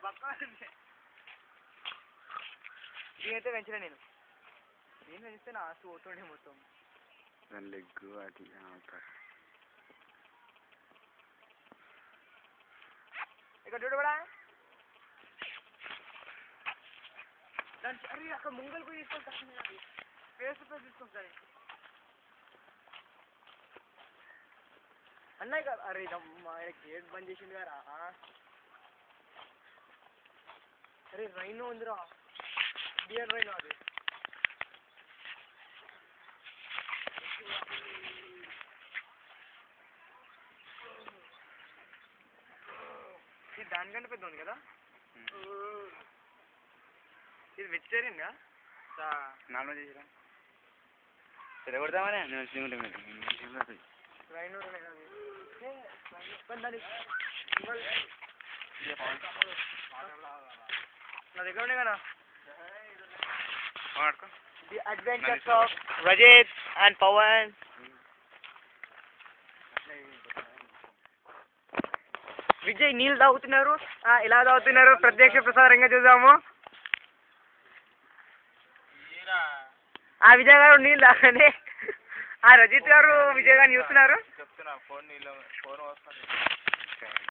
దీనైతే పెంచలే నేను పెంచితే నా ఆస్తు పోతుండే మొత్తం దాని లెగ్గు అది ఇక్కడ చూడబడా దాని అరే అక్కడ ముంగల్ పోయి తీసుకుంటాను ఫేస్ టు ఫేస్ తీసుకుంటాను అన్నయ్య కదా అరే ఇదమ్మా గేట్ బంద్ చేసింది కదా అరే రైనో ఉందిరా డియర్ రైనో అది ఇది దానికంటే పెద్ద ఉంది కదా ఇది వెజిటేరియన్ గా నాన్ వెజ్ చేసిరా తిరగొడతామనే రైనో నా దగ్గర ఉండే కదా the adventures of Rajith and Pavan Vijay నీళ్ళు తాగుతున్నారు ఎలా తాగుతున్నారు ప్రత్యక్ష ప్రసారంగా చూద్దాము విజయ్ గారు నీళ్ళు తాగండి రజిత్ గారు విజయ్ గారిని చూస్తున్నారు